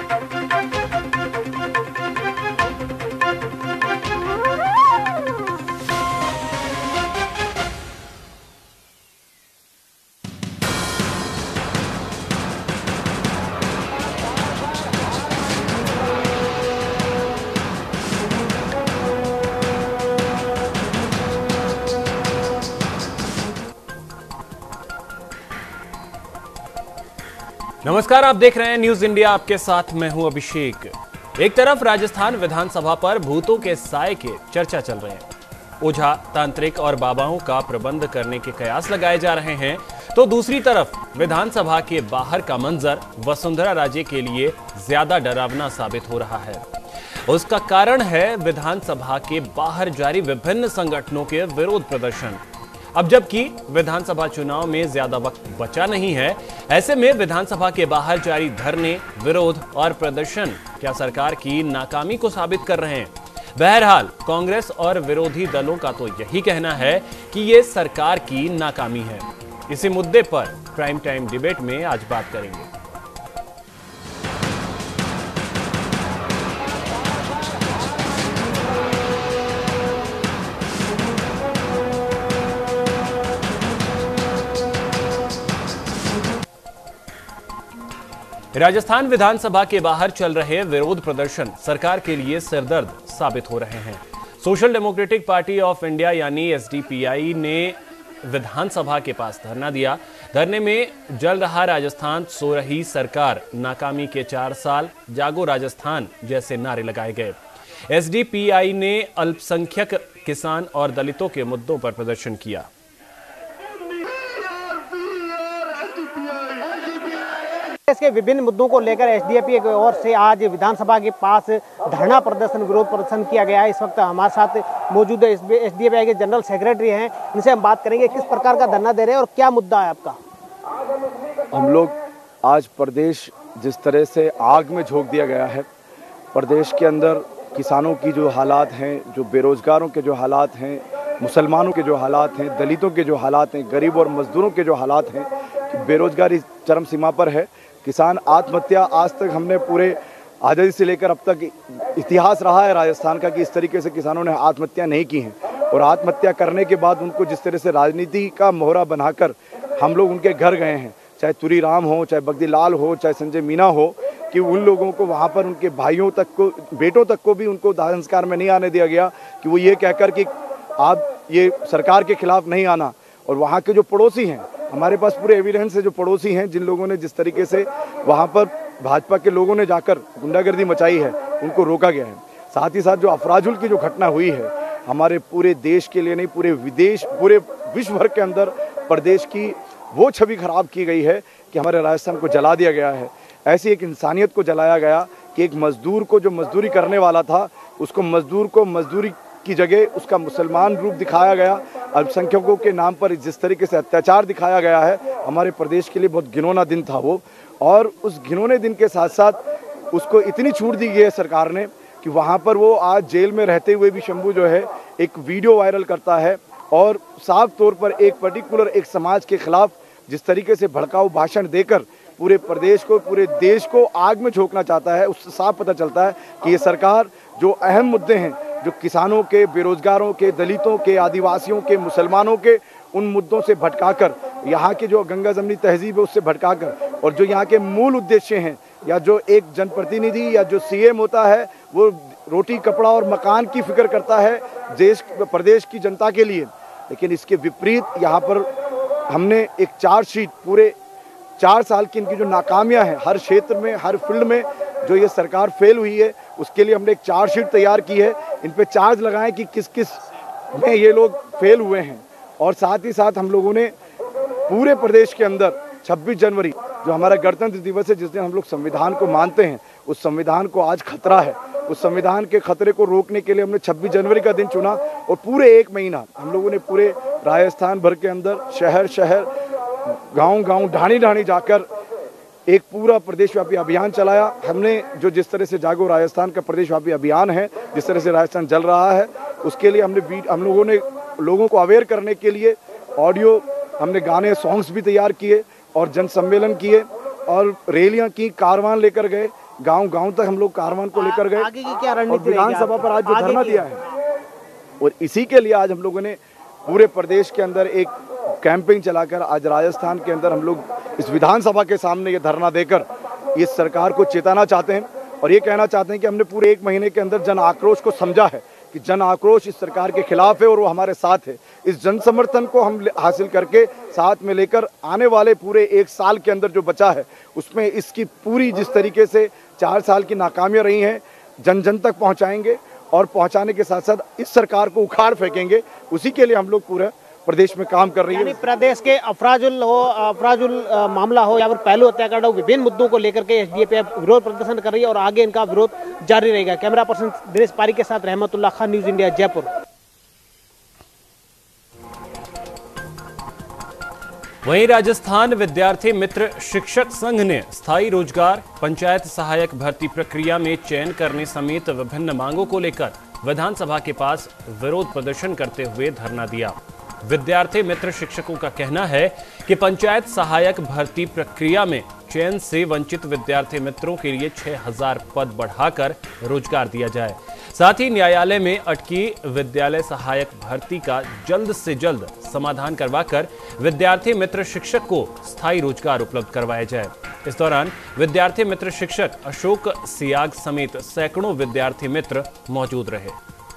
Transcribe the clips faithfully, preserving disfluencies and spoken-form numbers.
नमस्कार, आप देख रहे हैं न्यूज इंडिया। आपके साथ मैं हूं अभिषेक। एक तरफ राजस्थान विधानसभा पर भूतों के साए के चर्चा चल रहे हैं, ओझा, तांत्रिक और बाबाओं का प्रबंध करने के कयास लगाए जा रहे हैं, तो दूसरी तरफ विधानसभा के बाहर का मंजर वसुंधरा राजे के लिए ज्यादा डरावना साबित हो रहा है। उसका कारण है विधानसभा के बाहर जारी विभिन्न संगठनों के विरोध प्रदर्शन। अब जबकि विधानसभा चुनाव में ज्यादा वक्त बचा नहीं है, ऐसे में विधानसभा के बाहर जारी धरने, विरोध और प्रदर्शन क्या सरकार की नाकामी को साबित कर रहे हैं? बहरहाल कांग्रेस और विरोधी दलों का तो यही कहना है कि ये सरकार की नाकामी है। इसी मुद्दे पर प्राइम टाइम डिबेट में आज बात करेंगे। राजस्थान विधानसभा के बाहर चल रहे विरोध प्रदर्शन सरकार के लिए सिरदर्द साबित हो रहे हैं। Social democratic party of India यानी एस डी पी आई ने विधानसभा के पास धरना दिया। धरने में जल रहा राजस्थान, सो रही सरकार, नाकामी के चार साल, जागो राजस्थान जैसे नारे लगाए गए। एस डी पी आई ने अल्पसंख्यक, किसान और दलितों के मुद्दों पर प्रदर्शन किया। देश के विभिन्न मुद्दों को लेकर एस डी ए पी की ओर से आज विधानसभा के पास धरना प्रदर्शन, विरोध प्रदर्शन किया गया है। इस वक्त हमारे साथ मौजूद S D A P I के जनरल सेक्रेटरी हैं, इनसे हम बात करेंगे किस प्रकार का धरना दे रहे हैं और क्या मुद्दा है आपका। हम लोग आज प्रदेश जिस तरह से आग में झोंक दिया गया है, प्रदेश के अंदर किसानों की जो हालात हैं, जो बेरोजगारों के जो हालात हैं, मुसलमानों के जो हालात हैं, दलितों के जो हालात हैं, गरीब और मजदूरों के जो हालात हैं, बेरोजगारी चरम सीमा पर है। किसान आत्महत्या, आज तक हमने पूरे आज़ादी से लेकर अब तक इतिहास रहा है राजस्थान का कि इस तरीके से किसानों ने आत्महत्या नहीं की हैं। और आत्महत्या करने के बाद उनको जिस तरह से राजनीति का मोहरा बनाकर हम लोग उनके घर गए हैं, चाहे तुरी राम हो, चाहे बगदी लाल हो, चाहे संजय मीना हो, कि उन लोगों को वहाँ पर उनके भाइयों तक को, बेटों तक को भी उनको दाह संस्कार में नहीं आने दिया गया कि वो ये कहकर कि आप ये सरकार के खिलाफ नहीं आना। और वहाँ के जो पड़ोसी हैं, हमारे पास पूरे एविडेंस है, जो पड़ोसी हैं, जिन लोगों ने जिस तरीके से वहाँ पर भाजपा के लोगों ने जाकर गुंडागर्दी मचाई है, उनको रोका गया है। साथ ही साथ जो अफराजुल की जो घटना हुई है, हमारे पूरे देश के लिए नहीं, पूरे विदेश, पूरे विश्व भर के अंदर प्रदेश की वो छवि खराब की गई है कि हमारे राजस्थान को जला दिया गया है। ऐसी एक इंसानियत को जलाया गया कि एक मजदूर को, जो मजदूरी करने वाला था, उसको मजदूर को मजदूरी की जगह उसका मुसलमान रूप दिखाया गया। अल्पसंख्यकों के नाम पर जिस तरीके से अत्याचार दिखाया गया है, हमारे प्रदेश के लिए बहुत घिनौना दिन था वो। और उस घिनौने दिन के साथ साथ उसको इतनी छूट दी गई है सरकार ने कि वहाँ पर वो आज जेल में रहते हुए भी शंभू जो है एक वीडियो वायरल करता है और साफ तौर पर एक पर्टिकुलर एक समाज के खिलाफ जिस तरीके से भड़काऊ भाषण देकर पूरे प्रदेश को, पूरे देश को आग में झोंकना चाहता है। उससे साफ पता चलता है कि ये सरकार जो अहम मुद्दे हैं, जो किसानों के, बेरोजगारों के, दलितों के, आदिवासियों के, मुसलमानों के, उन मुद्दों से भटकाकर, यहाँ के जो गंगा जमनी तहजीब है उससे भटकाकर, और जो यहाँ के मूल उद्देश्य हैं, या जो एक जनप्रतिनिधि या जो सी एम होता है वो रोटी, कपड़ा और मकान की फिक्र करता है देश, प्रदेश की जनता के लिए, लेकिन इसके विपरीत यहाँ पर हमने एक चार्जशीट, पूरे चार साल की इनकी जो नाकामियाँ हैं हर क्षेत्र में, हर फील्ड में जो ये सरकार फेल हुई है, उसके लिए हमने एक चार्जशीट तैयार की है। इन पे चार्ज लगाएं कि किस किस में ये लोग फेल हुए हैं। और साथ ही साथ हम लोगों ने पूरे प्रदेश के अंदर छब्बीस जनवरी जो हमारा गणतंत्र दिवस है, जिस दिन हम लोग संविधान को मानते हैं, उस संविधान को आज खतरा है। उस संविधान के खतरे को रोकने के लिए हमने छब्बीस जनवरी का दिन चुना और पूरे एक महीना हम लोगों ने पूरे राजस्थान भर के अंदर शहर शहर, गांव गांव, ढाणी ढाणी जाकर एक पूरा प्रदेशव्यापी अभियान चलाया हमने। जो जिस तरह से जागो राजस्थान का प्रदेशव्यापी अभियान है, जिस तरह से राजस्थान जल रहा है, उसके लिए हमने हम लोगों ने लोगों को अवेयर करने के लिए ऑडियो, हमने गाने, सॉन्ग्स भी तैयार किए और जन सम्मेलन किए और रैलियां की, कारवान लेकर गए। गांव गांव तक हम लोग कारवान को लेकर गए आगे की क्या और रणनीति विधानसभा पर आज जो आगे धरना की? दिया है, और इसी के लिए आज हम लोगों ने पूरे प्रदेश के अंदर एक कैंपेन चलाकर आज राजस्थान के अंदर हम लोग इस विधानसभा के सामने ये धरना देकर इस सरकार को चेताना चाहते हैं और ये कहना चाहते हैं कि हमने पूरे एक महीने के अंदर जन आक्रोश को समझा है कि जन आक्रोश इस सरकार के खिलाफ है और वो हमारे साथ है। इस जन समर्थन को हम हासिल करके साथ में लेकर आने वाले पूरे एक साल के अंदर जो बचा है उसमें इसकी पूरी जिस तरीके से चार साल की नाकामियां रही हैं जन जन तक पहुंचाएंगे और पहुंचाने के साथ साथ इस सरकार को उखाड़ फेंकेंगे। उसी के लिए हम लोग पूरा प्रदेश में काम कर रही है। यानी प्रदेश के अफराजुल हो अफराजुल अ, मामला हो या फिर पहलू हत्याकांड हो, विभिन्न मुद्दों को लेकर के एसडीएपी विरोध प्रदर्शन कर रही है और आगे इनका विरोध जारी रहेगा। कैमरा पर्सन दिनेश पारी के साथ रहमतुल्लाह खान, न्यूज इंडिया, जयपुर। वहीं राजस्थान विद्यार्थी मित्र शिक्षक संघ ने स्थायी रोजगार, पंचायत सहायक भर्ती प्रक्रिया में चयन करने समेत विभिन्न मांगों को लेकर विधानसभा के पास विरोध प्रदर्शन करते हुए धरना दिया। विद्यार्थी मित्र शिक्षकों का कहना है कि पंचायत सहायक भर्ती प्रक्रिया में चयन से वंचित विद्यार्थी मित्रों के लिए छह हजार पद बढ़ाकर रोजगार दिया जाए। साथ ही न्यायालय में अटकी विद्यालय सहायक भर्ती का जल्द से जल्द समाधान करवाकर विद्यार्थी मित्र शिक्षक को स्थायी रोजगार उपलब्ध करवाया जाए। इस दौरान विद्यार्थी मित्र शिक्षक अशोक सियाग समेत सैकड़ों विद्यार्थी मित्र मौजूद रहे।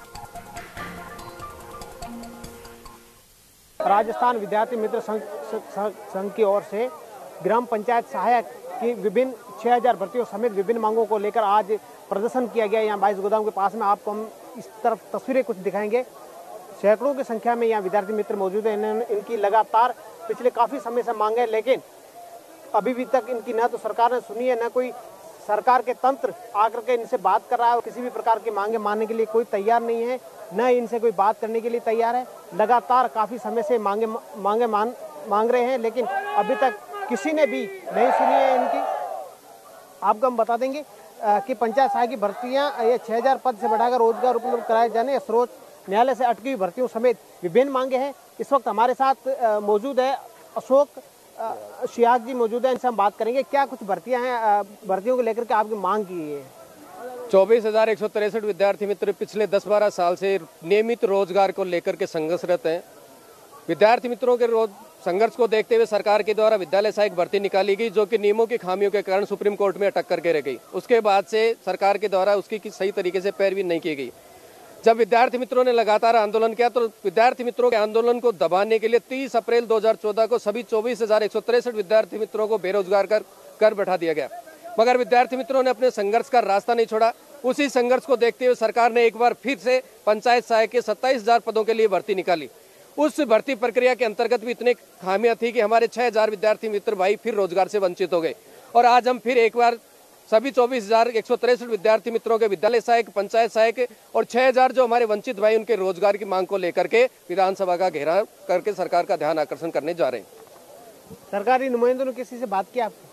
राजस्थान विद्यार्थी मित्र संघ संघ की ओर से ग्राम पंचायत सहायक की विभिन्न छह हजार भर्तियों समेत विभिन्न मांगों को लेकर आज प्रदर्शन किया गया। यहाँ बाईस गोदाम के पास में आपको हम इस तरफ तस्वीरें कुछ दिखाएंगे। सैकड़ों की संख्या में यहाँ विद्यार्थी मित्र मौजूद हैं। इन्होंने इनकी लगातार पिछले काफी समय से मांग है, लेकिन अभी भी तक इनकी न तो सरकार ने सुनी है, न कोई सरकार के तंत्र आकर के इनसे बात कर रहा है और किसी भी प्रकार की मांगे मानने के लिए कोई तैयार नहीं है, न इनसे कोई बात करने के लिए तैयार है। लगातार काफी समय से मांगे मांगे मान मांग रहे हैं, लेकिन अभी तक किसी ने भी नहीं सुनी है इनकी। आपको हम बता देंगे कि पंचायत सहायक की भर्तियां ये छह हजार पद से बढ़ाकर रोजगार उपलब्ध कराए जाने, सर्वोच्च न्यायालय से अटकी हुई भर्तियों समेत विभिन्न मांगे हैं। इस वक्त हमारे साथ मौजूद है अशोक सियाग जी मौजूद है, इनसे हम बात करेंगे। क्या कुछ भर्तियां हैं, भर्तियों को लेकर के आपकी मांग की है? चौबीस हजार एक सौ तिरसठ विद्यार्थी मित्र पिछले दस बारह साल से नियमित रोजगार को लेकर के संघर्षरत हैं। विद्यार्थी मित्रों के रोज संघर्ष को देखते हुए सरकार के द्वारा विद्यालय सहायक भर्ती निकाली गई, जो कि नियमों की खामियों के कारण सुप्रीम कोर्ट में अटक करके रह गई। उसके बाद से सरकार के द्वारा उसकी सही तरीके से पैरवी नहीं की गई। जब विद्यार्थी मित्रों ने लगातार आंदोलन किया तो विद्यार्थी मित्रों के आंदोलन को दबाने के लिए तीस अप्रैल दो हजार चौदह को सभी चौबीस हजार एक सौ तिरसठ विद्यार्थी मित्रों को बेरोजगार कर कर बैठा दिया गया। मगर विद्यार्थी मित्रों ने अपने संघर्ष का रास्ता नहीं छोड़ा। उसी संघर्ष को देखते हुए सरकार ने एक बार फिर से पंचायत सहायक के सत्ताईस हजार पदों के लिए भर्ती निकाली। उस भर्ती प्रक्रिया के अंतर्गत भी इतने खामियां थी कि हमारे छह हजार विद्यार्थी मित्र भाई फिर रोजगार से वंचित हो गए। और आज हम फिर एक बार सभी चौबीस हजार एक सौ तिरसठ विद्यार्थी मित्रों के विद्यालय सहायक, पंचायत सहायक और छह हजार जो हमारे वंचित भाई उनके रोजगार की मांग को लेकर के विधानसभा का घेराव करके सरकार का ध्यान आकर्षण करने जा रहे हैं। सरकारी नुमाइंदों ने किसी से बात की आपको?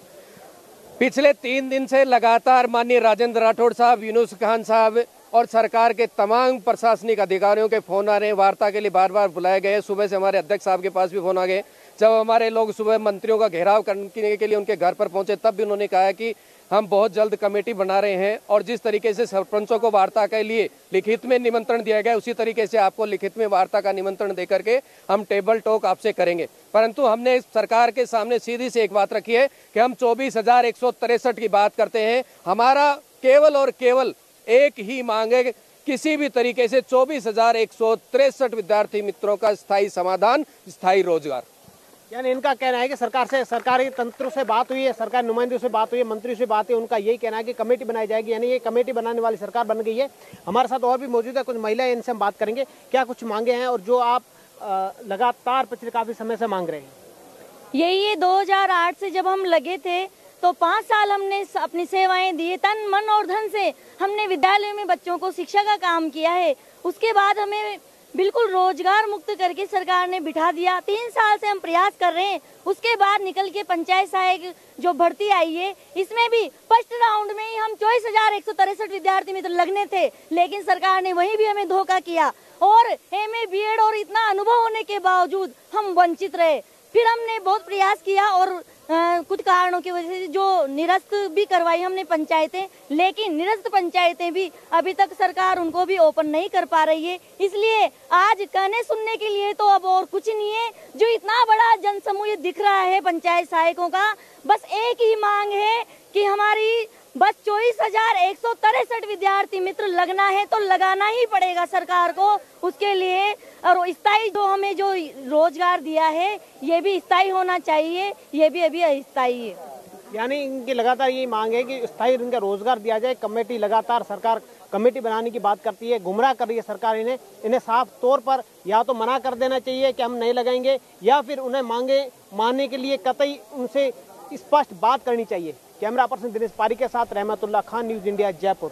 पिछले तीन दिन से लगातार माननीय राजेंद्र राठौड़ साहब, यूनुस खान साहब और सरकार के तमाम प्रशासनिक अधिकारियों के फोन आ रहे हैं। वार्ता के लिए बार बार बुलाए गए। सुबह से हमारे अध्यक्ष साहब के पास भी फोन आ गए। जब हमारे लोग सुबह मंत्रियों का घेराव करने के लिए उनके घर पर पहुंचे तब भी उन्होंने कहा कि हम बहुत जल्द कमेटी बना रहे हैं और जिस तरीके से सरपंचों को वार्ता के लिए लिखित में निमंत्रण दिया गया उसी तरीके से आपको लिखित में वार्ता का निमंत्रण देकर के हम टेबल टॉक आपसे करेंगे। परंतु हमने सरकार के सामने सीधी से एक बात रखी है कि हम चौबीस हजार एक सौ तिरसठ की बात करते हैं। हमारा केवल और केवल एक ही मांग है, किसी भी तरीके से चौबीस हजार एक सौ तिरसठ विद्यार्थी मित्रों का स्थायी समाधान, स्थायी रोजगार। यानी इनका कहना है कि सरकार से सरकारी तंत्रों से बात हुई है, सरकारी नुमाइंदों से बात हुई है, मंत्रियों से बात हुई, उनका यही कहना है कि कमेटी बनाई जाएगी। यानी ये कमेटी बनाने वाली सरकार बन गई है। हमारे साथ और भी मौजूद है कुछ महिलाएं, इनसे हम बात करेंगे। क्या कुछ मांगे हैं और जो आप आ, लगातार पिछले काफी समय से मांग रहे हैं? यही है, दो हजार आठ से जब हम लगे थे तो पाँच साल हमने अपनी सेवाएं दी, तन मन और धन से हमने विद्यालय में बच्चों को शिक्षा का काम किया है। उसके बाद हमें बिल्कुल रोजगार मुक्त करके सरकार ने बिठा दिया। तीन साल से हम प्रयास कर रहे हैं। उसके बाद निकल के पंचायत सहायक जो भर्ती आई है, इसमें भी फर्स्ट राउंड में ही हम चौबीस हजार एक सौ तिरसठ विद्यार्थी मित्र लगने थे, लेकिन सरकार ने वहीं भी हमें धोखा किया और एम ए बी एड और इतना अनुभव होने के बावजूद हम वंचित रहे। फिर हमने बहुत प्रयास किया और कुछ कारणों की वजह से जो निरस्त भी करवाई हमने पंचायतें, लेकिन निरस्त पंचायतें भी अभी तक सरकार उनको भी ओपन नहीं कर पा रही है। इसलिए आज कहने सुनने के लिए तो अब और कुछ नहीं है। जो इतना बड़ा जनसमूह दिख रहा है पंचायत सहायकों का, बस एक ही मांग है कि हमारी बस चौबीस हजार एक सौ तिरसठ विद्यार्थी मित्र लगना है तो लगाना ही पड़ेगा सरकार को उसके लिए। और स्थायी जो हमें जो रोजगार दिया है ये भी स्थायी होना चाहिए, ये भी अभी अस्थायी है। यानी इनकी लगातार यही मांग है कि स्थायी इनका रोजगार दिया जाए। कमेटी लगातार सरकार कमेटी बनाने की बात करती है, गुमराह कर रही है सरकार इन्हें। इन्हें साफ तौर पर या तो मना कर देना चाहिए कि हम नहीं लगाएंगे, या फिर उन्हें मांगे मानने के लिए कतई उनसे स्पष्ट बात करनी चाहिए। कैमरा पर्सन दिनेश पारी के साथ रहमतुल्लाह खान, न्यूज इंडिया, जयपुर।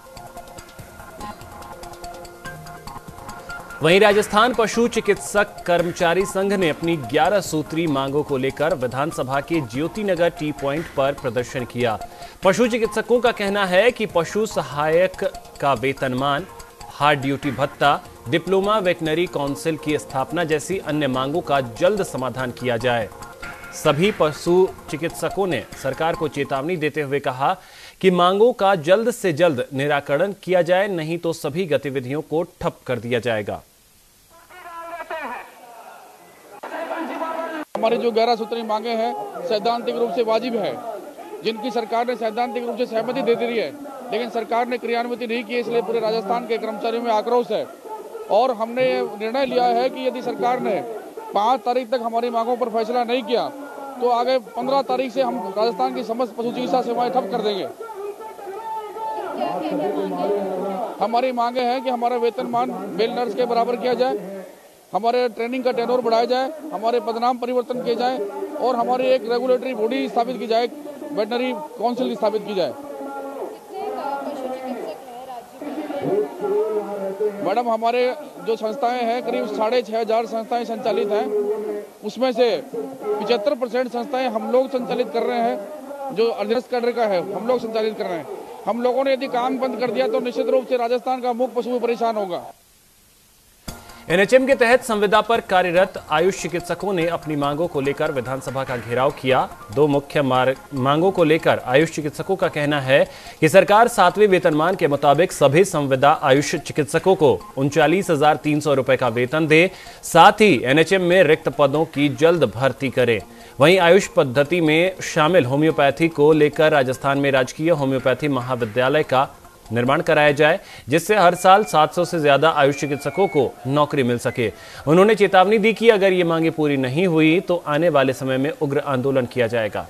वहीं राजस्थान पशु चिकित्सक कर्मचारी संघ ने अपनी ग्यारह सूत्री मांगों को लेकर विधानसभा के ज्योति नगर टी पॉइंट पर प्रदर्शन किया। पशु चिकित्सकों का कहना है कि पशु सहायक का वेतनमान, हार्ड ड्यूटी भत्ता, डिप्लोमा वेटनरी काउंसिल की स्थापना जैसी अन्य मांगों का जल्द समाधान किया जाए। सभी पशु चिकित्सकों ने सरकार को चेतावनी देते हुए कहा कि मांगों का जल्द से जल्द निराकरण किया जाए, नहीं तो सभी गतिविधियों को ठप कर दिया जाएगा। हमारी जो ग्यारह सूत्री मांगे हैं सैद्धांतिक रूप से वाजिब है, जिनकी सरकार ने सैद्धांतिक रूप से सहमति दे दी है, लेकिन सरकार ने क्रियान्वित नहीं की, इसलिए पूरे राजस्थान के कर्मचारियों में आक्रोश है। और हमने निर्णय लिया है कि यदि सरकार ने पाँच तारीख तक हमारी मांगों पर फैसला नहीं किया तो आगे पंद्रह तारीख से हम राजस्थान की समस्त पशु चिकित्सा सेवाएं ठप कर देंगे। हमारी मांगे हैं कि हमारा वेतनमान मेल नर्स के बराबर किया जाए, हमारे ट्रेनिंग का टेनोर बढ़ाया जाए, हमारे पदनाम परिवर्तन किए जाए और हमारी एक रेगुलेटरी बॉडी स्थापित की जाए, वेटनरी काउंसिल स्थापित की जाए। मैडम, हमारे जो संस्थाएं हैं करीब साढ़े छः हजार संस्थाएं संचालित हैं, उसमें से पिछहत्तर परसेंट संस्थाएं हम लोग संचालित कर रहे हैं, जो अधीनस्थ कैडर का है हम लोग संचालित कर रहे हैं। हम लोगों ने यदि काम बंद कर दिया तो निश्चित रूप से राजस्थान का मुख्य पशु परेशान होगा। एनएचएम के तहत संविदा पर कार्यरत आयुष चिकित्सकों ने अपनी मांगों को लेकर विधानसभा का घेराव किया। दो मुख्य मांगों को लेकर आयुष चिकित्सकों का कहना है कि सरकार सातवें वेतनमान के मुताबिक सभी संविदा आयुष चिकित्सकों को उनचालीस हजार तीन सौ रुपए का वेतन दे, साथ ही एनएचएम में रिक्त पदों की जल्द भर्ती करे। वहीं आयुष पद्धति में शामिल होम्योपैथी को लेकर राजस्थान में राजकीय होम्योपैथी महाविद्यालय का निर्माण कराया जाए, जिससे हर साल सात सौ से ज्यादा आयुष चिकित्सकों को नौकरी मिल सके। उन्होंने चेतावनी दी कि अगर ये मांगे पूरी नहीं हुई तो आने वाले समय में उग्र आंदोलन किया जाएगा।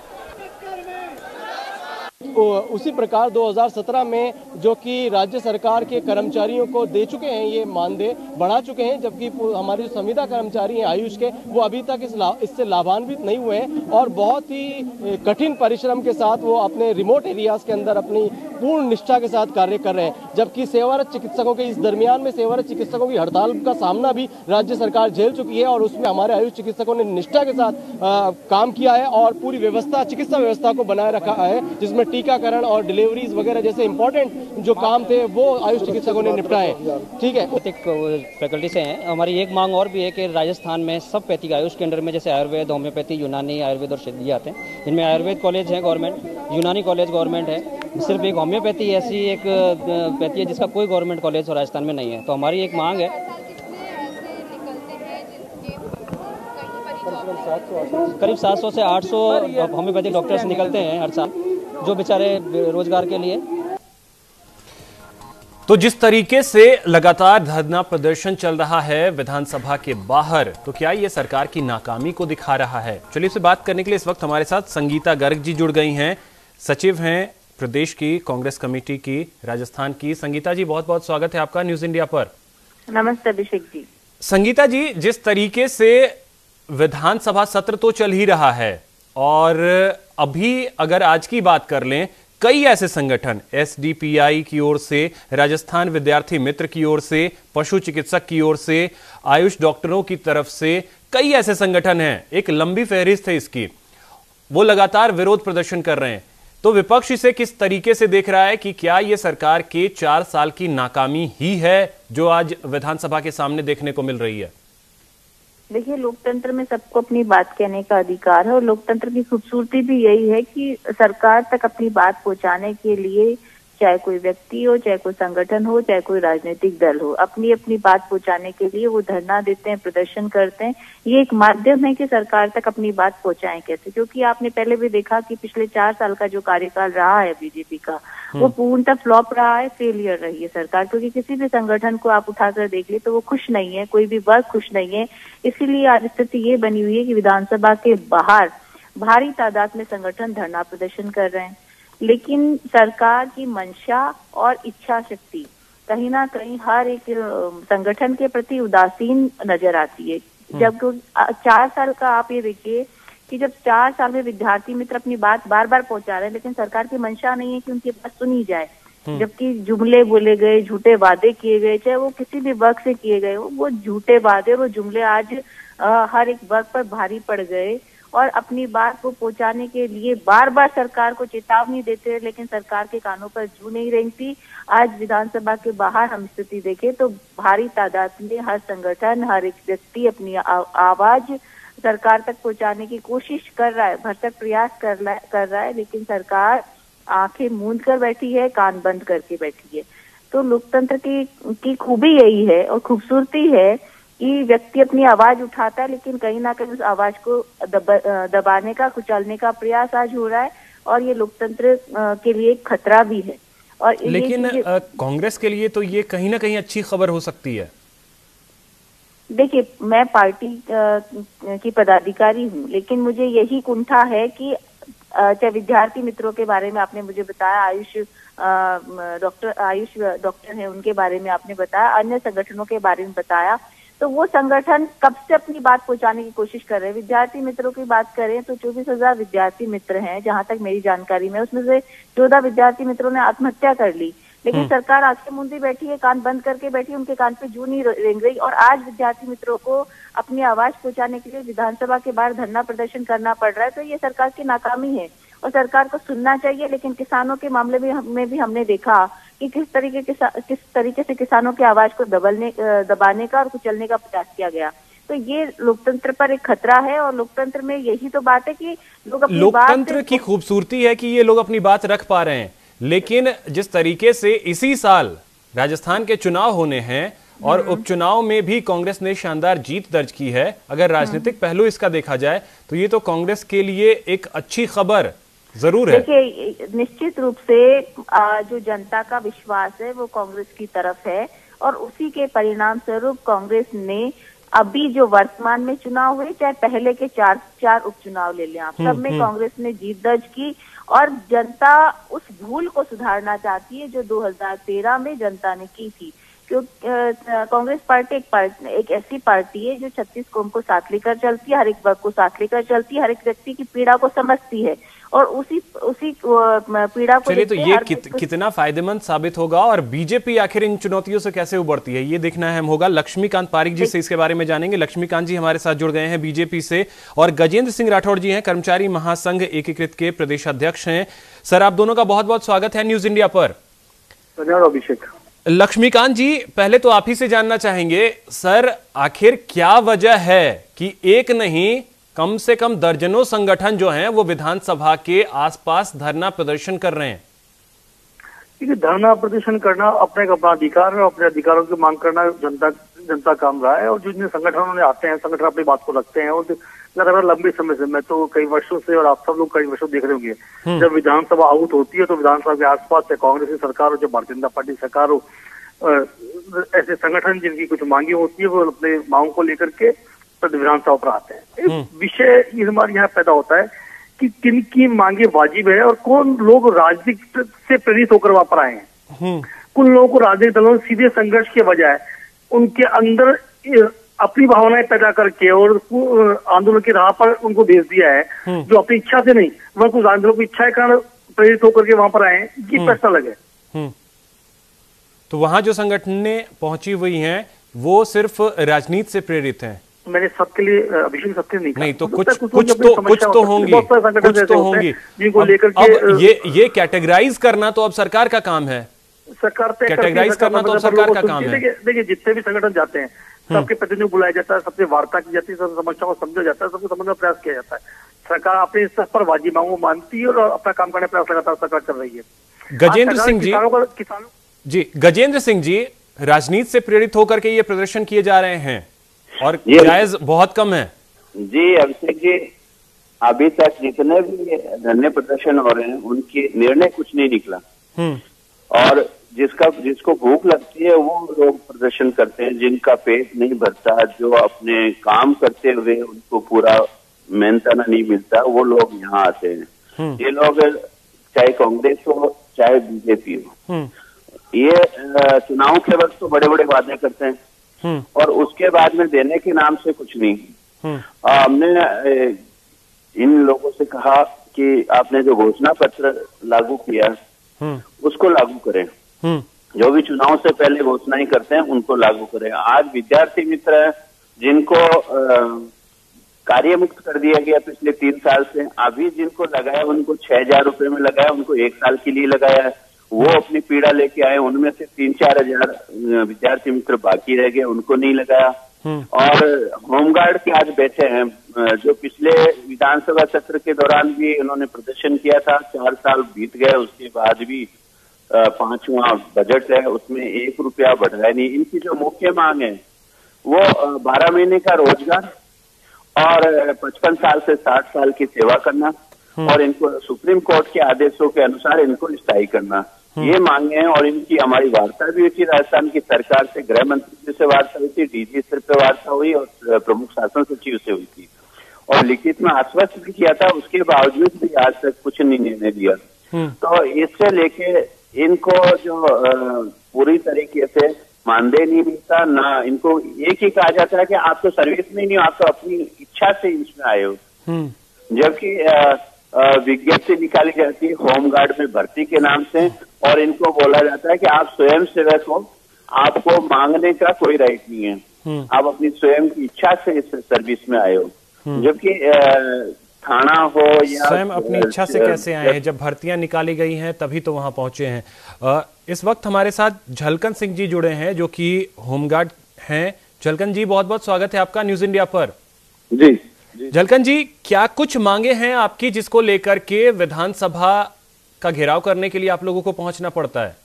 उसी प्रकार दो हज़ार सत्रह में जो कि राज्य सरकार के कर्मचारियों को दे चुके हैं, ये मानदेय बढ़ा चुके हैं, जबकि हमारे जो संविदा कर्मचारी हैं आयुष के, वो अभी तक इस ला, इससे लाभान्वित नहीं हुए हैं और बहुत ही कठिन परिश्रम के साथ वो अपने रिमोट एरियाज के अंदर अपनी पूर्ण निष्ठा के साथ कार्य कर रहे हैं। जबकि सेवारत चिकित्सकों के इस दरमियान में सेवारत चिकित्सकों की हड़ताल का सामना भी राज्य सरकार झेल चुकी है और उसमें हमारे आयुष चिकित्सकों ने निष्ठा के साथ आ, काम किया है और पूरी व्यवस्था, चिकित्सा व्यवस्था को बनाए रखा है, जिसमें टीकाकरण और डिलीवरीज वगैरह जैसे इंपॉर्टेंट जो काम थे वो आयुष चिकित्सकों ने निपटाए। ठीक है, फैकल्टी से हैं। हमारी एक मांग और भी है कि राजस्थान में सब पैथिक आयुष के अंडर में जैसे आयुर्वेद, होम्योपैथी, यूनानी, आयुर्वेद और सिद्धि आते हैं। इनमें आयुर्वेद कॉलेज है गवर्नमेंट, यूनानी कॉलेज गवर्नमेंट है, सिर्फ एक होम्योपैथी ऐसी एक पैथी है जिसका कोई गवर्नमेंट कॉलेज राजस्थान में नहीं है। तो हमारी एक मांग है, करीब सात सौ से आठ सौ होम्योपैथिक डॉक्टर्स निकलते हैं हर साल, जो बेचारे रोजगार के लिए। तो जिस तरीके से लगातार धरना प्रदर्शन चल रहा है विधानसभा के बाहर, तो क्या ये सरकार की नाकामी को दिखा रहा है? चलिए इससे बात करने के लिए इस वक्त हमारे साथ संगीता गर्ग जी जुड़ गई हैं, सचिव हैं प्रदेश की कांग्रेस कमेटी की राजस्थान की। संगीता जी, बहुत बहुत स्वागत है आपका न्यूज इंडिया पर। नमस्ते अभिषेक जी। संगीता जी, जिस तरीके से विधानसभा सत्र तो चल ही रहा है और अभी अगर आज की बात कर लें, कई ऐसे संगठन एसडीपीआई की ओर से, राजस्थान विद्यार्थी मित्र की ओर से, पशु चिकित्सक की ओर से, आयुष डॉक्टरों की तरफ से कई ऐसे संगठन हैं, एक लंबी फहरिस्त है इसकी, वो लगातार विरोध प्रदर्शन कर रहे हैं। तो विपक्ष इसे किस तरीके से देख रहा है कि क्या यह सरकार के चार साल की नाकामी ही है जो आज विधानसभा के सामने देखने को मिल रही है? देखिए, लोकतंत्र में सबको अपनी बात कहने का अधिकार है और लोकतंत्र की खूबसूरती भी यही है कि सरकार तक अपनी बात पहुंचाने के लिए चाहे कोई व्यक्ति हो, चाहे कोई संगठन हो, चाहे कोई राजनीतिक दल हो, अपनी अपनी बात पहुंचाने के लिए वो धरना देते हैं, प्रदर्शन करते हैं। ये एक माध्यम है कि सरकार तक अपनी बात पहुंचाएं कैसे, क्योंकि आपने पहले भी देखा कि पिछले चार साल का जो कार्यकाल रहा है बीजेपी का, वो पूर्णतः फ्लॉप रहा है, फेलियर रही है सरकार। क्योंकि किसी भी संगठन को आप उठाकर देख ले तो वो खुश नहीं है, कोई भी वर्ग खुश नहीं है। इसीलिए आज स्थिति ये बनी हुई है कि विधानसभा के बाहर भारी तादाद में संगठन धरना प्रदर्शन कर रहे हैं, लेकिन सरकार की मंशा और इच्छा शक्ति कहीं ना कहीं हर एक संगठन के प्रति उदासीन नजर आती है। जब चार साल का आप ये देखिए कि जब चार साल में विद्यार्थी मित्र अपनी बात बार बार पहुंचा रहे हैं, लेकिन सरकार की मंशा नहीं है कि उनकी बात सुनी जाए। जबकि जुमले बोले गए, झूठे वादे किए गए, चाहे वो किसी भी वर्ग से किए गए, वो झूठे वादे और वो जुमले आज आ, हर एक वर्ग पर भारी पड़ गए और अपनी बात को पहुंचाने के लिए बार बार सरकार को चेतावनी देते हैं, लेकिन सरकार के कानों पर जू नहीं रेंगती। आज विधानसभा के बाहर हम स्थिति देखें तो भारी तादाद में हर संगठन, हर एक व्यक्ति अपनी आवाज सरकार तक पहुंचाने की कोशिश कर रहा है, भरसक प्रयास कर रहा है, कर रहा है लेकिन सरकार आंखें मूंद कर बैठी है, कान बंद करके बैठी है। तो लोकतंत्र की की खूबी यही है और खूबसूरती है कि व्यक्ति अपनी आवाज उठाता है, लेकिन कहीं ना कहीं उस आवाज को दब, दबाने का, कुचलने का प्रयास आज हो रहा है और ये लोकतंत्र के लिए एक खतरा भी है। और लेकिन कांग्रेस के लिए तो ये कहीं ना कहीं अच्छी खबर हो सकती है। देखिए, मैं पार्टी की पदाधिकारी हूँ, लेकिन मुझे यही कुंठा है कि चाहे विद्यार्थी मित्रों के बारे में आपने मुझे बताया, आयुष डॉक्टर आयुष डॉक्टर हैं उनके बारे में आपने बताया, अन्य संगठनों के बारे में बताया, तो वो संगठन कब से अपनी बात पहुंचाने की कोशिश कर रहे हैं। विद्यार्थी मित्रों की बात करें तो चौबीस हजार विद्यार्थी मित्र हैं, जहां तक मेरी जानकारी में, उसमें से चौदह विद्यार्थी मित्रों ने आत्महत्या कर ली, लेकिन सरकार आंखें मूंदी बैठी है, कान बंद करके बैठी है, उनके कान पे जू नहीं रेंग रही। और आज विद्यार्थी मित्रों को अपनी आवाज पहुंचाने के लिए विधानसभा के बाहर धरना प्रदर्शन करना पड़ रहा है, तो ये सरकार की नाकामी है और सरकार को सुनना चाहिए। लेकिन किसानों के मामले में में भी हमने देखा कि किस तरीके के किस तरीके से किसानों की आवाज को दबलने दबाने का और कुचलने का प्रयास किया गया। तो ये लोकतंत्र पर एक खतरा है और लोकतंत्र में यही तो बात है कि लोग अपनी लोकतंत्र की खूबसूरती है कि ये लोग अपनी बात रख पा रहे हैं। लेकिन जिस तरीके से इसी साल राजस्थान के चुनाव होने हैं और उपचुनाव में भी कांग्रेस ने शानदार जीत दर्ज की है, अगर राजनीतिक पहलू इसका देखा जाए तो ये तो कांग्रेस के लिए एक अच्छी खबर जरूर है। देखिए, निश्चित रूप से जो जनता का विश्वास है वो कांग्रेस की तरफ है और उसी के परिणाम स्वरूप कांग्रेस ने अभी जो वर्तमान में चुनाव हुए, चाहे पहले के चार चार उपचुनाव ले लें आप, सब में कांग्रेस ने जीत दर्ज की और जनता उस भूल को सुधारना चाहती है जो दो हज़ार तेरह में जनता ने की थी। क्योंकि कांग्रेस पार्टी एक पार्टी एक ऐसी पार्टी है जो छत्तीस कौम को साथ लेकर चलती है, हर एक वर्ग को साथ लेकर चलती है, हर एक व्यक्ति की पीड़ा को समझती है और उसी उसी पीड़ा को चलिए तो ये कित, कितना फायदेमंद साबित होगा और बीजेपी आखिर इन चुनौतियों से कैसे उबरती है, ये देखना अहम होगा। लक्ष्मीकांत पारिक जी से इसके बारे में जानेंगे। लक्ष्मीकांत जी हमारे साथ जुड़ गए हैं बीजेपी से और गजेंद्र सिंह राठौड़ जी हैं, कर्मचारी महासंघ एकीकृत के प्रदेश अध्यक्ष हैं। सर, आप दोनों का बहुत बहुत स्वागत है न्यूज इंडिया पर। धन्यवाद अभिषेक। लक्ष्मीकांत जी, पहले तो आप ही से जानना चाहेंगे, सर आखिर क्या वजह है कि एक नहीं कम से कम दर्जनों संगठन जो हैं वो विधानसभा के आसपास धरना प्रदर्शन कर रहे हैं? देखिए, धरना प्रदर्शन करना अपने एक अपना अधिकार है, अपने अधिकारों की मांग करना जनता जनता काम रहा है और जितने संगठनों ने आते हैं, संगठन अपनी बात को रखते हैं और लगातार लंबे समय से, मैं तो कई वर्षों से और आप सब लोग कई वर्षों देख रहे होंगे, जब विधानसभा आउट होती है तो विधानसभा के आसपास से कांग्रेस की सरकार हो, जो भारतीय जनता पार्टी सरकार हो, ऐसे संगठन जिनकी कुछ मांगे होती है वो अपने मांगों को लेकर के विधानसभा पर आते हैं। विषय ये हमारे यहाँ पैदा होता है कि किन की मांगे वाजिब है और कौन लोग राजनीति से प्रेरित होकर वहां पर आए हैं। कुछ लोगों को राजनीतिक दलों से सीधे संघर्ष के बजाय उनके अंदर अपनी भावनाएं पैदा करके और आंदोलन की राह पर उनको भेज दिया है, जो अपनी इच्छा से नहीं, वह कुछ आंदोलन की इच्छा के कारण प्रेरित होकर के वहां पर आए हैं, ये प्रश्न लगे। तो वहां जो संगठनें पहुंची हुई हैं वो सिर्फ राजनीति से प्रेरित हैं? मैंने सबके लिए अभिषेक सबके नहीं नहीं तो कुछ कुछ, कुछ तो कुछ तो होंगी कुछ तो होंगी जिनको लेकर के ये ये कैटेगराइज करना तो अब सरकार का काम है। सरकार कैटेगराइज करना तो सरकार का काम है। देखिए, जितने भी संगठन जाते हैं सबके प्रतिनिधि बुलाया जाता है, सबसे वार्ता की जाती है, सब समस्याओं को समझा जाता है, सबको समझने का प्रयास किया जाता है। सरकार अपने स्तर पर वाजिब मांगों मानती है और अपना काम करने का प्रयास लगातार सरकार कर रही है। गजेंद्र सिंह जी किसानों जी गजेंद्र सिंह जी, राजनीति से प्रेरित होकर के ये प्रदर्शन किए जा रहे हैं और जायज बहुत कम है। जी अभिषेक जी, अभी तक जितने भी धरने प्रदर्शन हो रहे हैं उनके निर्णय कुछ नहीं निकला, और जिसका जिसको भूख लगती है वो लोग प्रदर्शन करते हैं, जिनका पेट नहीं भरता, जो अपने काम करते हुए उनको पूरा मेहनताना नहीं मिलता, वो लोग यहाँ आते हैं। ये लोग चाहे कांग्रेस हो चाहे बीजेपी हो, ये चुनाव के वक्त तो बड़े बड़े वादे करते हैं और उसके बाद में देने के नाम से कुछ नहीं। हमने इन लोगों से कहा कि आपने जो घोषणा पत्र लागू किया उसको लागू करें, जो भी चुनाव से पहले घोषणाएं करते हैं उनको लागू करें। आज विद्यार्थी मित्र जिनको कार्य मुक्त कर दिया गया पिछले तीन साल से, अभी जिनको लगाया उनको छह हजार रुपए में लगाया, उनको एक साल के लिए लगाया है, वो अपनी पीड़ा लेके आए, उनमें से तीन चार हजार विद्यार्थी मित्र बाकी रह गए, उनको नहीं लगाया। और होमगार्ड के आज बैठे हैं, जो पिछले विधानसभा सत्र के दौरान भी उन्होंने प्रदर्शन किया था, चार साल बीत गए उसके बाद भी पांचवा बजट है उसमें एक रुपया बढ़ रहा है नहीं। इनकी जो मुख्य मांग है वो बारह महीने का रोजगार और पचपन साल से साठ साल की सेवा करना और इनको सुप्रीम कोर्ट के आदेशों के अनुसार इनको स्थायी करना, ये मांगे हैं। और इनकी हमारी वार्ता भी हुई थी राजस्थान की सरकार से, गृह मंत्री से वार्ता हुई थी, डीजी स्तर पे वार्ता हुई और प्रमुख शासन सचिव से हुई थी और लिखित में आश्वस्त भी किया था, उसके बावजूद भी आज तक कुछ नहीं निर्णय दिया। तो इससे लेके इनको जो पूरी तरीके से मानदेय नहीं मिलता, ना इनको एक ही कहा जाता है कि आप तो सर्विस में नहीं हो, आप तो अपनी इच्छा से इसमें आए हो, जबकि विज्ञप्ति निकाली जाती है होमगार्ड में भर्ती के नाम से और इनको बोला जाता है कि आप स्वयं सेवक हो, आपको मांगने का कोई राइट नहीं है, आप अपनी स्वयं की इच्छा से इस सर्विस में आए हो। जबकि थाना हो या स्वयं अपनी इच्छा से कैसे आए हैं, जब भर्तियां निकाली गई हैं तभी तो वहां पहुंचे हैं। इस वक्त हमारे साथ झलकन सिंह जी जुड़े हैं जो कि होमगार्ड हैं। झलकन जी, बहुत बहुत स्वागत है आपका न्यूज इंडिया पर। जी, जी। झलकन जी, क्या कुछ मांगे हैं आपकी जिसको लेकर के विधानसभा का घेराव करने के लिए आप लोगों को पहुंचना पड़ता है?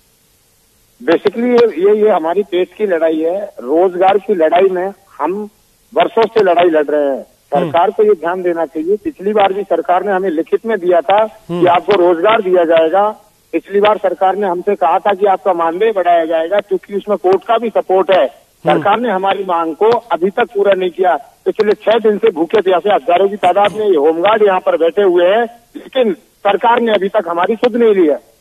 बेसिकली ये ये हमारी पेट की लड़ाई है, रोजगार की लड़ाई में हम वर्षों से लड़ाई लड़ रहे हैं। सरकार को ये ध्यान देना चाहिए, पिछली बार भी सरकार ने हमें लिखित में दिया था कि आपको रोजगार दिया जाएगा, पिछली बार सरकार ने हमसे कहा था कि आपका मानदेय बढ़ाया जाएगा, क्योंकि उसमें कोर्ट का भी सपोर्ट है। सरकार ने हमारी मांग को अभी तक पूरा नहीं किया। पिछले छह दिन से भूखे प्यासे हजारों की तादाद में ये होमगार्ड यहाँ पर बैठे हुए हैं, लेकिन सरकार ने अभी तक हमारी सुध नहीं ली है।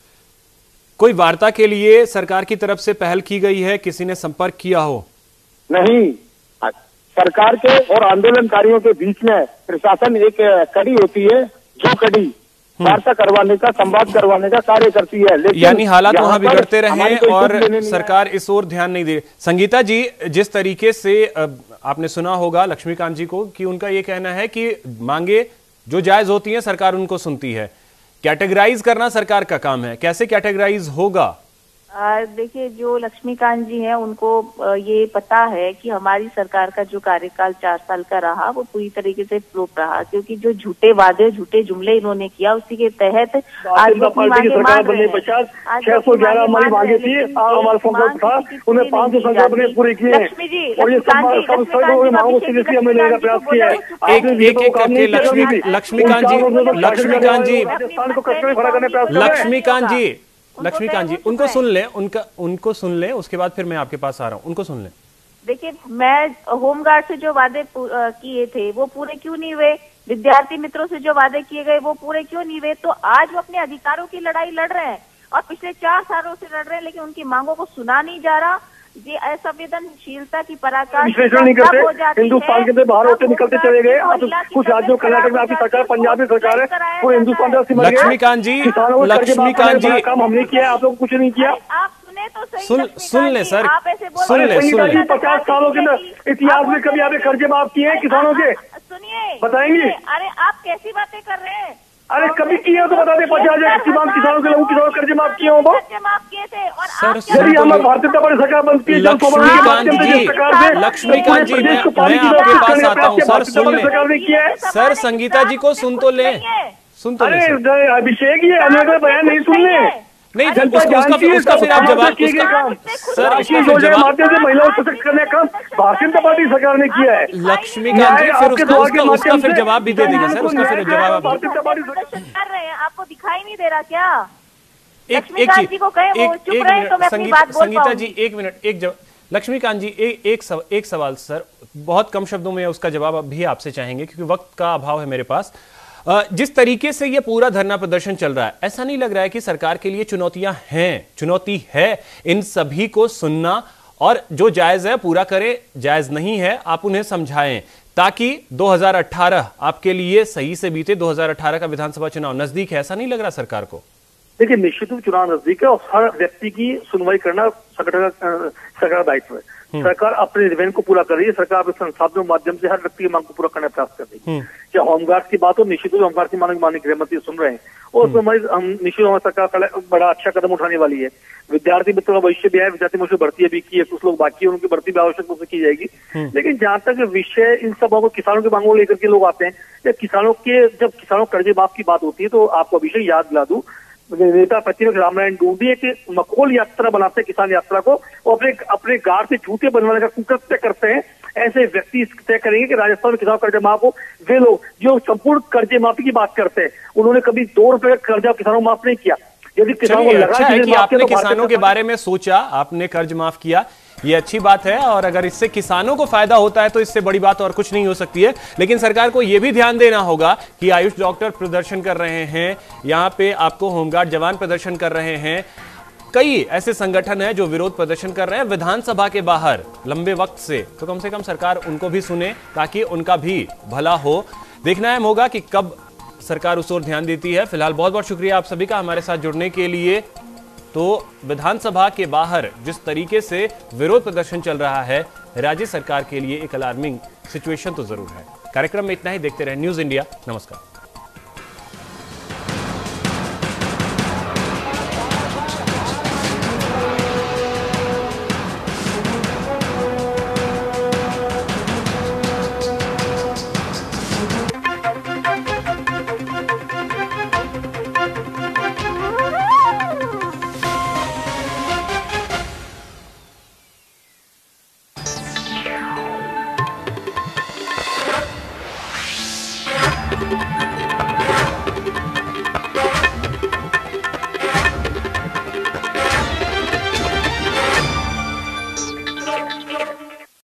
कोई वार्ता के लिए सरकार की तरफ से पहल की गई है, किसी ने संपर्क किया हो? नहीं, सरकार के और आंदोलनकारियों के बीच में प्रशासन एक कड़ी होती है, जो कड़ी वार्ता करवाने का, संवाद करवाने का कार्य करती है, लेकिन यानी हालात वहां बिगड़ते रहे और सरकार इस ओर ध्यान नहीं दे। संगीता जी, जिस तरीके से आपने सुना होगा लक्ष्मीकांत जी को कि उनका ये कहना है कि मांगे जो जायज होती हैं सरकार उनको सुनती है, कैटेगराइज करना सरकार का काम है, कैसे कैटेगराइज होगा? देखिए, जो लक्ष्मीकांत जी हैं उनको ये पता है कि हमारी सरकार का जो कार्यकाल चार साल का रहा वो पूरी तरीके से फ्लॉप रहा, क्योंकि जो झूठे वादे, झूठे जुमले इन्होंने किया उसी के तहत आज वो मांगे मांग रहे हैं। छह सौ ग्यारह हमारी मांगे थी, हमारा संकल्प था, उन्हें पांच सौ संकल्प ने पूरे किए लक्ष्मी जी, और ये मांगों से हमने लेने का प्रयास किया है। एक एक एक करके लक्ष्मी लक्ष्मीकांत जी लक्ष्मीकांत जी लक्ष्मीकांत जी लक्ष्मीकांत जी उनको सुन लें, उनका उनको सुन लें, उसके बाद फिर मैं आपके पास आ रहा हूं, उनको सुन लें। देखिए, मैं होमगार्ड से जो वादे किए थे वो पूरे क्यों नहीं हुए, विद्यार्थी मित्रों से जो वादे किए गए वो पूरे क्यों नहीं हुए, तो आज वो अपने अधिकारों की लड़ाई लड़ रहे हैं और पिछले चार सालों से लड़ रहे हैं, लेकिन उनकी मांगों को सुना नहीं जा रहा। ये असंवेदनशीलता की पराकाष्ठा विश्लेषण नहीं करते, हिंदुस्तान के अंदर बाहर होते निकलते चले गए। अब कुछ राज्यों, कर्नाटक में आपकी सरकार, पंजाब में सरकार है, वो हिंदुस्तान लक्ष्मीकांत जी लक्ष्मीकांत जी काम हमने किया, आप लोग कुछ नहीं किया। आप सुने तो सही, सुन सुन ले सर, सुन ले सुन ले पचास सालों के अंदर इतिहास में कभी आपने कर्जे माफ किए हैं किसानों के? सुनिए, बताएंगे? अरे आप कैसी बातें कर रहे हैं? अरे कभी किए हो तो बता दे, पचास हजार किसानों के लोगों किसानों कर्ज माफ किए हो वो माफ किए थे। और सर यदि हमारी भारतीय जनता पार्टी सरकार बनती है लक्ष्मीकांत जी, लक्ष्मीकांत जी मैं आपके पास आता हूँ सर, सुन ले सर, संगीता जी को सुन तो ले, सुन तो ले। अरे अभिषेक ये अनर्गल बयान नहीं सुनने नहीं, उसका उसका उसका फिर आप जवाब सर योजना के माध्यम से महिलाओं को सशक्त करने का भारतीय जनता पार्टी सरकार ने किया है। लक्ष्मीकांत जी फिर उसका उसका उसका फिर जवाब भी दे देंगे सर, उसका फिर जवाब आप कर रहे हैं। आपको दिखाई नहीं दे रहा क्या? एक एक चीज एक संगीता जी एक मिनट, एक जवाब लक्ष्मीकांत जी एक एक सव, एक सवाल सर, बहुत कम शब्दों में उसका जवाब भी आपसे चाहेंगे क्योंकि वक्त का अभाव है मेरे पास। जिस तरीके से ये पूरा धरना प्रदर्शन चल रहा है, ऐसा नहीं लग रहा है कि सरकार के लिए चुनौतियां हैं? चुनौती है इन सभी को सुनना और जो जायज है पूरा करें, जायज नहीं है आप उन्हें समझाएं ताकि दो हज़ार अठारह आपके लिए सही से बीते। दो हज़ार अठारह का विधानसभा चुनाव नजदीक है, ऐसा नहीं लग रहा सरकार को? देखिए निश्चित रूप चुनाव नजदीक है और हर व्यक्ति की सुनवाई करना सरकार का सरकार दायित्व है। सरकार अपने रिवेन को पूरा कर रही है, सरकार अपने संसाधनों के माध्यम से हर व्यक्ति की मांग को पूरा करने का प्रयास कर रही है। चाहे होमगार्ड की बात हो, निश्चित रूप होमगार्ड की मांग माननीय गृहमंत्री सुन रहे हैं और उसमें हमारी हम निश्चित हमारी सरकार बड़ा अच्छा कदम उठाने वाली है। विद्यार्थी मित्रों का भविष्य भी है, विद्यार्थी मित्रों की भर्ती भी की है, कुछ लोग बाकी है, उनकी भर्ती भी आवश्यक रूप से की जाएगी। लेकिन जहां तक विषय इन सब किसानों की मांगों को लेकर के लोग आते हैं, जब किसानों के जब किसानों कर्जे माफ की बात होती है तो आपको अभिषेक याद दिला दूं, नेता प्रतिपक्ष रामनारायण डूडी एक मखोल यात्रा बनाते हैं किसान यात्रा को, वो अपने अपने गार से जूते बनवाने का कुकृत्य करते हैं। ऐसे व्यक्ति तय करेंगे कि राजस्थान में किसानों कर्जा माफ हो। वे लोग जो संपूर्ण कर्जे माफी की बात करते हैं, उन्होंने कभी दो रुपए का कर्जा किसानों को माफ नहीं किया। यदि किसानों को लगा अच्छा है कि आपने किसानों के बारे में सोचा, आपने कर्ज माफ किया, ये अच्छी बात है और अगर इससे किसानों को फायदा होता है तो इससे बड़ी बात और कुछ नहीं हो सकती है। लेकिन सरकार को यह भी ध्यान देना होगा कि आयुष डॉक्टर प्रदर्शन कर रहे हैं, यहाँ पे आपको होमगार्ड जवान प्रदर्शन कर रहे हैं, कई ऐसे संगठन हैं जो विरोध प्रदर्शन कर रहे हैं विधानसभा के बाहर लंबे वक्त से, तो कम से कम सरकार उनको भी सुने ताकि उनका भी भला हो। देखना अहम होगा कि कब सरकार उस ओर ध्यान देती है। फिलहाल बहुत बहुत शुक्रिया आप सभी का हमारे साथ जुड़ने के लिए। तो विधानसभा के बाहर जिस तरीके से विरोध प्रदर्शन चल रहा है, राज्य सरकार के लिए एक अलार्मिंग सिचुएशन तो जरूर है। कार्यक्रम में इतना ही, देखते रहे न्यूज इंडिया। नमस्कार।